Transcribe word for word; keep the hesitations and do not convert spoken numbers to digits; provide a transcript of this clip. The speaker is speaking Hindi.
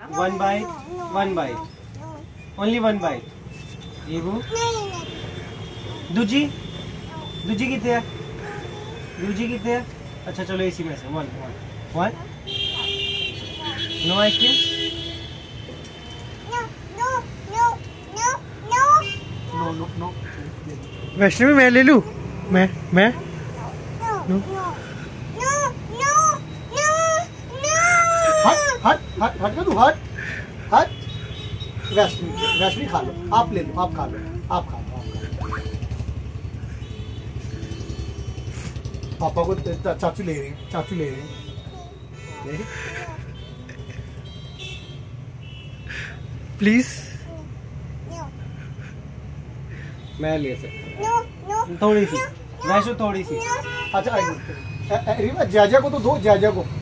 One byte, one byte, only one byte. ईबू दूजी दूजी कितने है? दूजी कितने है? अच्छा चलो इसी में से one one one. No ice cream. No no no. Vaishnavi मैं ले लूं? मैं मैं नो। हट हट हट हट तू हट हट। वैष्णवी वैष्णवी खा लो, आप ले लो, आप खा लो, आप खा लो, आप खा लो। पापा को चाचू ले रही है, चाचू ले रही है। प्लीज। मैं ले सकता थोड़ी सी वैसे थोड़ी सी। अच्छा जाजा को तो दो, जाजा को।